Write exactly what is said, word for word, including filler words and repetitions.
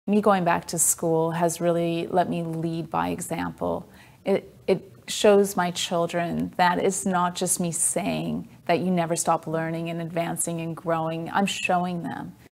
me going back to school has really let me lead by example. It, it shows my children that it's not just me saying that you never stop learning and advancing and growing. I'm showing them.